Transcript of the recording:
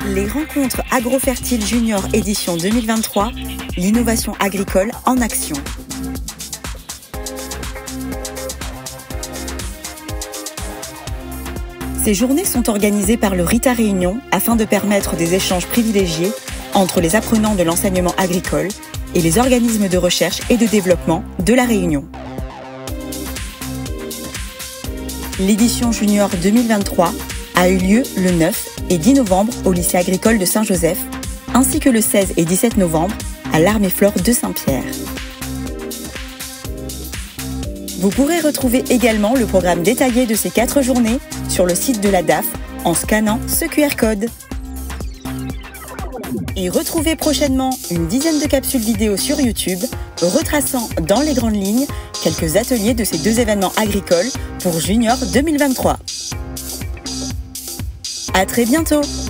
Les rencontres Agrofertile Junior édition 2023, l'innovation agricole en action. Ces journées sont organisées par le RITA Réunion afin de permettre des échanges privilégiés entre les apprenants de l'enseignement agricole et les organismes de recherche et de développement de la Réunion. L'édition Junior 2023 a eu lieu le 9 et 10 novembre au lycée agricole de Saint-Joseph, ainsi que le 16 et 17 novembre à l'Armée Flore de Saint-Pierre. Vous pourrez retrouver également le programme détaillé de ces 4 journées sur le site de la DAF en scannant ce QR code. Et retrouvez prochainement une dizaine de capsules vidéo sur YouTube retraçant dans les grandes lignes quelques ateliers de ces 2 événements agricoles pour Junior 2023. À très bientôt!